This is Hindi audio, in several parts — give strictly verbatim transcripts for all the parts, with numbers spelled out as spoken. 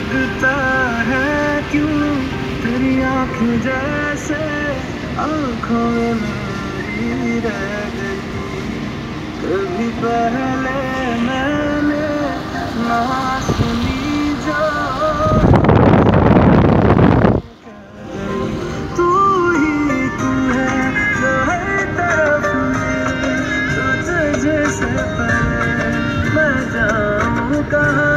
लगता है क्यों तेरी आँखें जैसे आँखों में मेरी रह गई। कभी पहले मैंने ना सुनी जो तू ही तू है जो हर तरफ मेरी, तुझे जैसे पहले मैं जाऊँ कहाँ।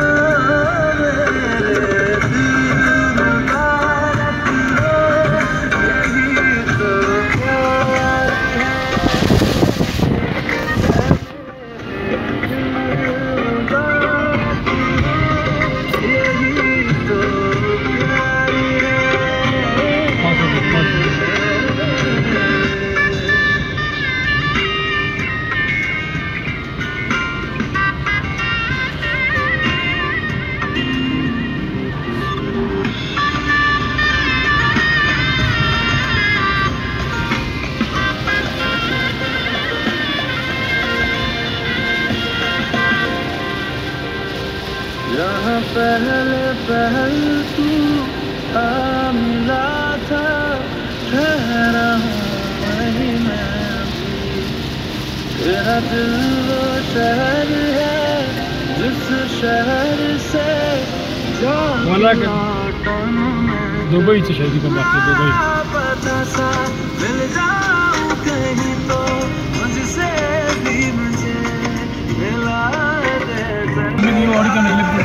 जहाँ पहले पहल तू आ मिला था, ठहरा हूँ वहीं मैं भी। तेरा दिल वो शहर है जिस शहर से दुबई से शादी का बात है। दुबई पता सा मिल जाऊँ कहीं तो मुझसे भी मुझे मिला दे।